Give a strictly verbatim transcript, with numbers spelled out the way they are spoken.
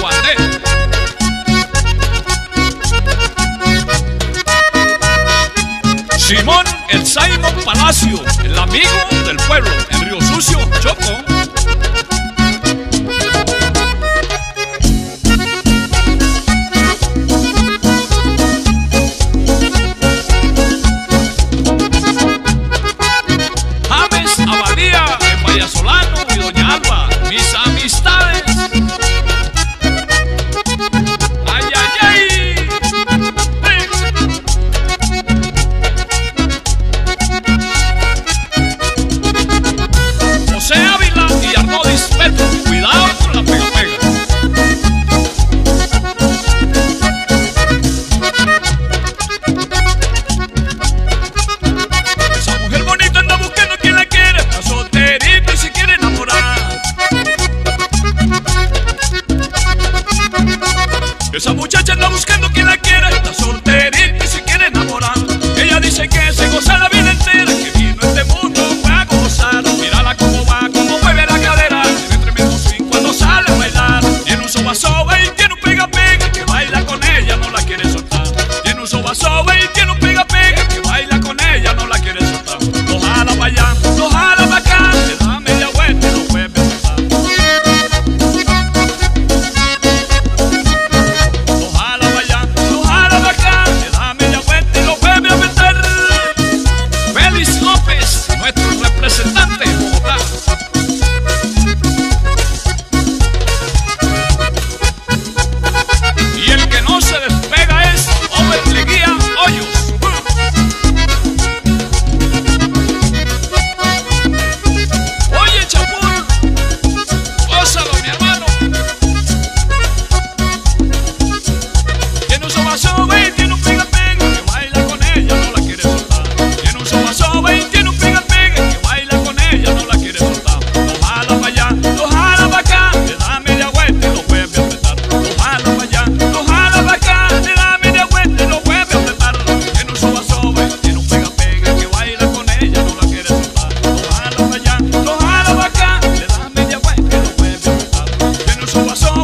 Guandé. Simón el Simon Palacio, el amigo del pueblo, en Río Sucio, Choco. James Abadía, en Vallasolano y Doña Alba, mis amistades. Ay, ay, ay. José Ávila y Arnodis Petro, cuidado con la pega pega. Esa mujer bonita anda buscando quien la quiere, está solterita y se quiere enamorar. Esa muchacha anda buscando quien la quiere, está solterita y se quiere enamorar. Ella dice que se goza la vida entera, que vino a este mundo fue a gozar. Mírala cómo va, cómo mueve la cadera, tiene tremendo swing cuando sale a bailar. Tiene un soba soba y tiene un pega pega, que baila con ella no la quiere soltar. Tiene un soba soba y tiene un pega pega, que baila con ella no la quiere soltar. Lo jala para allá, lo jala para acá, le da media vuelta y lo vuelve a soltar. Lo jala para allá, lo jala para acá, le da media vuelta y lo vuelve a meter. Félix López, nuestro representante en Bogotá. Y el que no se despega es Over Leguía Hoyos. Oye, Chapul, gózalo, mi hermano. Tiene un soba soba y tiene un pega pega, que baila con ella no la quiere soltar. Tiene un soba soba y tiene un pega pega, que baila con ella no la quiere soltar. Lo jala para allá, lo jala para acá, le da media vuelta y lo vuelve a apretar. Lo jala para allá, lo jala para acá, le da media vuelta y lo vuelve a apretar. Tiene un soba soba y tiene un pega pega, que baila con ella no la quiere soltar. Lo jala para allá, lo jala para acá, le da media vuelta y lo vuelve a apretar. Tiene un soba soba